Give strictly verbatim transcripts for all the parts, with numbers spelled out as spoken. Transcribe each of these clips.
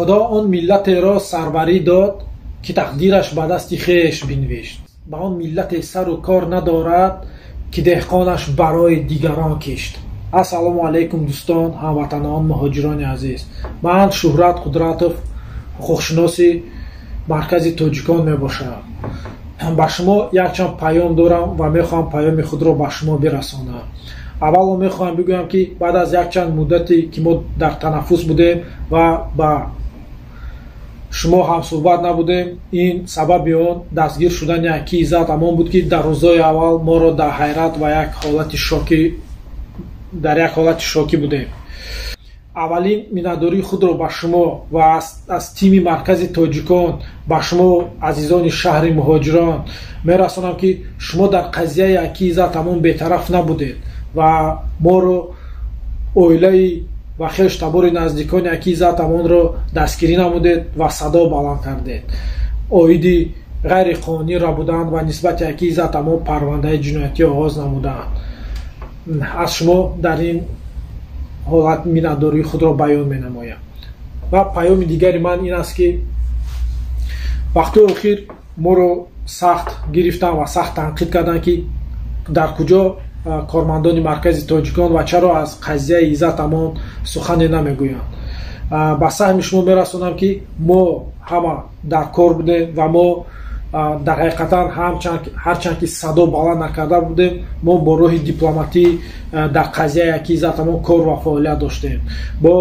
худо он миллатеро сарварӣ дод ки тақдираш ба дасти хеш бинвишт. ба он миллате сару кор надорад ки деҳқонаш барои дигарон кишт. ассалому алайкум дӯстон, ҳамватанон, муҳоҷирони азиз. Ман Шуҳрат Қудратов, ҳуқуқшиноси маркази Тоҷикон мебошам. ба шумо якчанд паём дорам ва мехоҳам паёми худро ба шумо бирасонам. аввало мехоҳам бигӯям ки баъд аз якчанд муддате ки мо дар танаффус будем ва ба шумо ҳамсӯҳбат набудем, ин сабаби он дастгир шудани Акии Иззат ҳамон буд ки дар рӯзҳои аввал моро дар ҳайрат ва як ҳолати шокӣ дар як ҳолати шокӣ будем. аввалин миннатдории худро ба шумо ва аз тими маркази Тоҷикон ба шумо азизони шаҳри муҳоҷирон мерасонам ки шумо дар қазияи Акии Иззат ҳамон бетараф набудед ва моро оилаи ва хештабори наздикони Акии Иззат ҳамонро дастгирӣ намудед ва садо баланд кардед. оиди ғайриқонунӣ буданд ва нисбати Акии Иззат ҳамон парвандаи ҷиноятӣ оғоз намуданд. аз шумо дар ин ҳолат миннатдории худро баён менамоям. ва паёми дигари ман ин аст ки вақти охир моро сахт гирифтанд ва сахт танқид карданд ки дар куҷо кормандони маркази Тоҷикон ва чаро аз қазияи Иззат ҳамон сухане намегӯянд. ба саҳми шумо мерасонам ки мо ҳама дар кор будем ва мо дар ҳақиқатан ҳарчанд ки садо баланд накарда будем, мо бо роҳи дипломатӣ дар қазияи Акии Иззат ҳамон кор ва фаъолият доштем. бо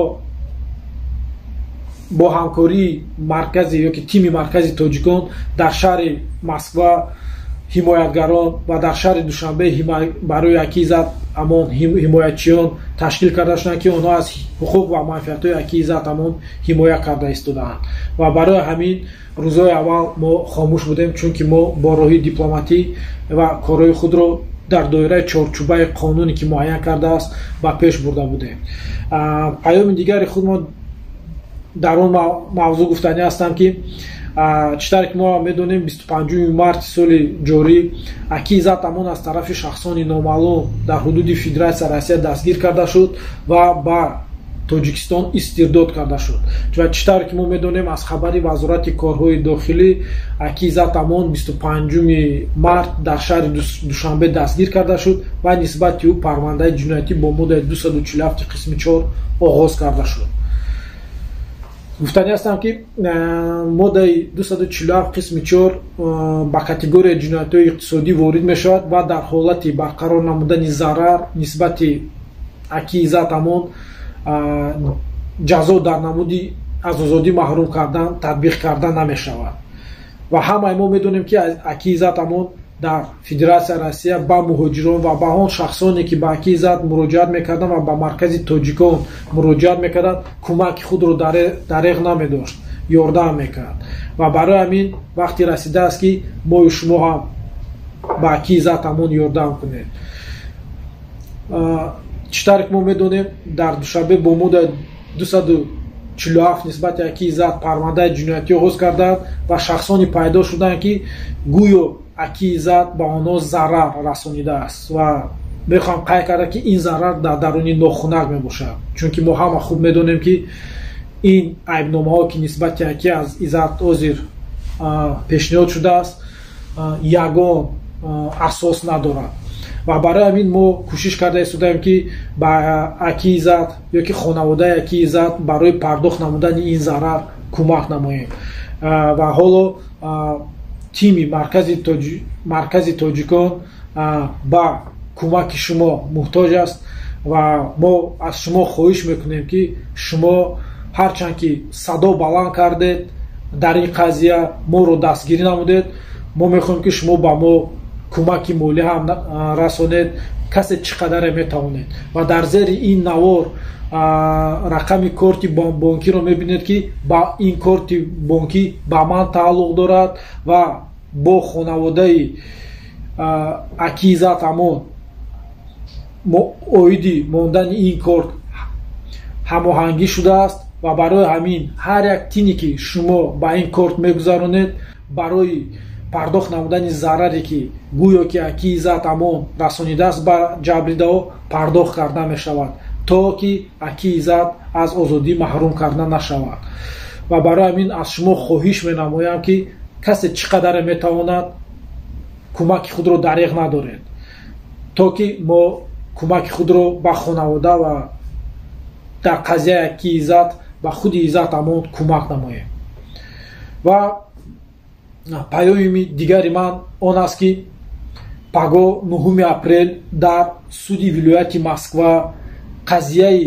бо ҳамкории маркази ёки тими маркази Тоҷикон дар шаҳри Москва ҳимоятгарон ва дар шаҳри Душанбе барои Акии Иззат ҳамон ҳимоятчиён ташкил карда шуданд ки онҳо аз ҳуқуқ ва манфиатҳои Акии Иззат ҳамон ҳимоя карда истодаанд. ва барои ҳамин рӯзҳои аввал мо хомӯш будем, чунки мо бо роҳи дипломатӣ ва корҳои худро дар доираи чорчӯбаи қонуне ки муайян кардааст ба пеш бурда будем. паёми дигари худ мо дар он мавзӯъ гуфтанӣ ҳастам ки читаре ки мо медонем бисту панҷуми марти соли ҷорӣ Акии Иззат ҳамон аз тарафи шахсони номаълум дар ҳудуди Федератсияи Россия дастгир карда шуд ва ба Тоҷикистон истирдод карда шуд. читаре ки мо медонем аз хабари вазорати корҳои дохилӣ Акии Иззат ҳамон бисту панҷуми март дар шаҳри Душанбе дастгир карда шуд ва нисбати ӯ парвандаи ҷиноятӣ бо моддаи дусаду чилу ҳафт қисми чор оғоз карда шуд. гуфтанӣ ҳастам ки моддаи дусаду чилу ҳафт қисми чор ба категорияи ҷиноятҳои иқтисодӣ ворид мешавад ва дар ҳолати барқарор намудани зарар нисбати Акии Иззат ҳамон ҷазо дар намуди аз озодӣ маҳрум кардан татбиқ карда намешавад. ва ҳамаи мо медонем ки Акии Иззат ҳамон дар Федератсияи Россия ба муҳоҷирон ва ба он шахсоне ки ба Акии Иззат муроҷиат мекарданд ва ба маркази Тоҷикон муроҷиат мекарданд кӯмаки худро дареғ намедошт, ёрдам мекард. ва барои ҳамин вақти расидааст ки мою шумо ҳам ба Акии Иззат ҳамон ёрдам кунед. читаре ки мо медонем дар Душанбе бо моддаи дусаду чилу ҳафт нисбати Акии Иззат парвандаи ҷиноятӣ оғоз карданд ва шахсоне пайдо шуданд ки гӯё Акии Иззат ба онҳо зарар расонидааст ва мехоҳам қайд карда ки ин зарар дар даруни нохунак мебошад, чунки мо ҳама хуб медонем ки ин айбномаҳо ки нисбати Акии Иззат ҳозир пешниҳод шудааст ягон асос надорад. ва барои ҳамин мо кӯшиш карда истодаем ки ба Акии Иззат ёки хонаводаи Акии Иззат барои пардохт намудани ин зарар кӯмак намоем. ва ҳоло тими маркази Тоҷикон ба кӯмаки шумо муҳтоҷ аст ва мо аз шумо хоҳиш мекунем ки шумо ҳарчанд ки садо баланд кардед дар ин қазия моро дастгирӣ намудед, мо мехоҳем ки шумо ба мо кӯмаки молӣ ҳам расонед, касе чӣ қадаре метавонед. ва дар зери ин навор рақами корти бонкиро мебинед ки ба ин корти бонкӣ ба ман тааллуқ дорад ва бо хонаводаи Акии Иззат ҳамон оиди мондани ин корт ҳамоҳангӣ шудааст ва барои ҳамин ҳар як тине ки шумо ба ин корт мегузаронед барои пардохт намудани зараре ки гӯё ки Акии Иззат ҳамон расонидааст ба ҷабридаҳо пардохт карда мешавад, то ки Акии Иззат аз озодӣ маҳрум карда нашавад. ва барои ҳамин аз шумо хоҳиш менамоям ки касе чӣ қадаре метавонад кӯмаки худро дариғ надоред, то ки мо кӯмаки худро ба хонавода ва дар қазияе ки иззат ба худи иззат ҳамон кӯмак намоем. ва паёми дигари ман он аст ки паго нӯҳуми апрел дар суди вилояти Москва қазияи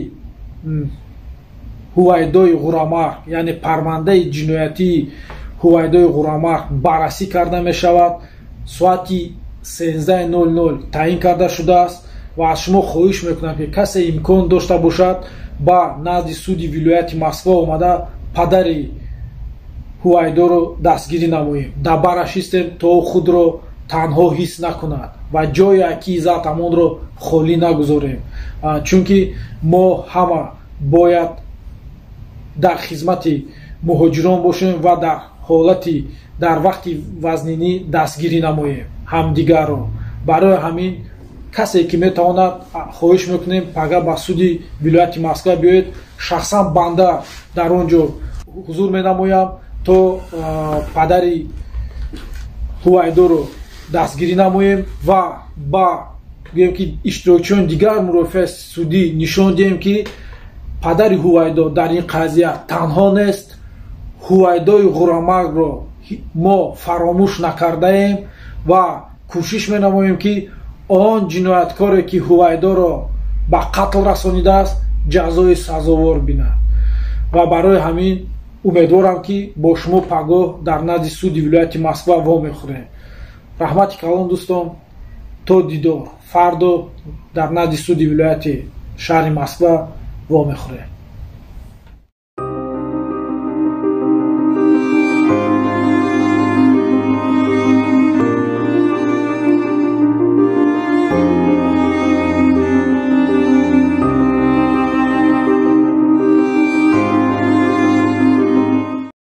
ҳувайдои ғурамарг, яъне парвандаи ҷиноятии ҳувайдои ғурамарг баррасӣ карда мешавад. соати сенздаҳи нол нол таъин карда шудааст ва аз шумо хоҳиш мекунам ки касе имкон дошта бошад ба назди суди вилояти Москва омада падари ҳувайдоро дастгирӣ намоем. дар бараш истем то худро танҳо ҳис накунад ва ҷое ки иззат ҳамонро холӣ нагузорем, чунки мо ҳама бояд дар хизмати муҳоҷирон бошем ва дар ҳолати дар вақти вазнинӣ дастгирӣ намоем ҳамдигарро. барои ҳамин касе ки метавонад хоҳиш мекунем пага ба суди вилояти Москва биёед. шахсан банда дар он ҷо ҳузур менамоям то падари ҳувайдоро дастгирӣ намоем ва ба гӯем ки иштирокчиёни дигар мурофиаи судӣ нишон диҳем ки падари ҳувайдо дар ин қазия танҳо нест. ҳувайдои ғурамаргро мо фаромӯш накардаем ва кӯшиш менамоем ки он ҷинояткоре ки ҳувайдоро ба қатл расонидааст ҷазои сазовор бинад. ва барои ҳамин умедворам ки бо шумо пагоҳ дар назди суди вилояти Москва вомехӯрем. раҳмати калон дӯстон, то дидор фардо дар назди суди вилояти шаҳри Москва вомехӯрем.